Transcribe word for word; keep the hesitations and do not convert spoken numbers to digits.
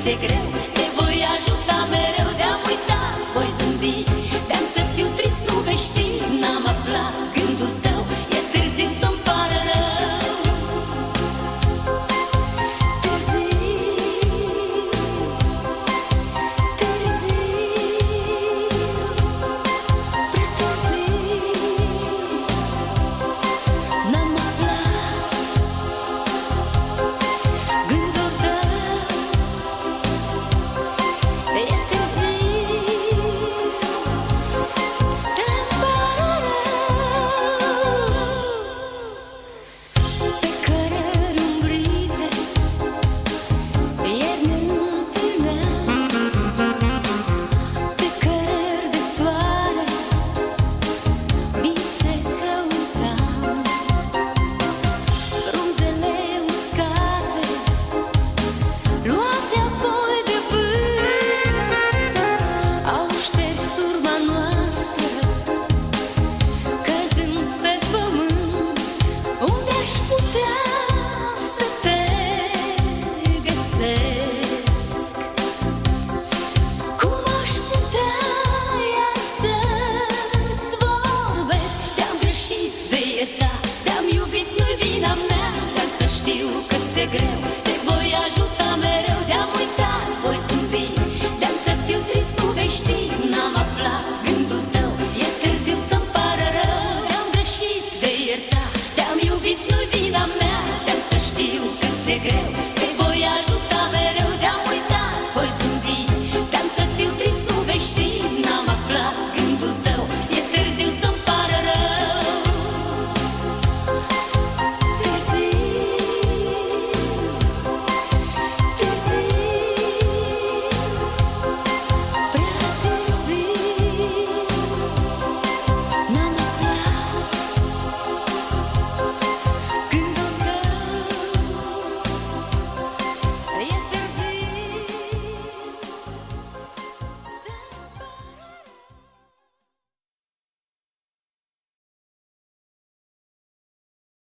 ți-e greu, te voi ajuta mereu. De-am uitat, voi zâmbi, de-am să fiu trist, nu vei ști. N-am aflat gândul tău, e târziu să-mi pară rău. Târziu, târziu, prea târziu. N-am aflat gândul tău, e târziu să-mi pară rău. Pe cărări umbrite ieri ne întâlneam, pe cărări de soare vise căutam. Frunzele uscate, luate apoi de vânt, au șters urma noastră, căzând pe pământ. Unde aș putea să te găsesc? Cum aș putea iar să-ți vorbesc? Te-am greșit, vei ierta, te-am iubit, nu-i vina mea, dar să știu că ți-e greu.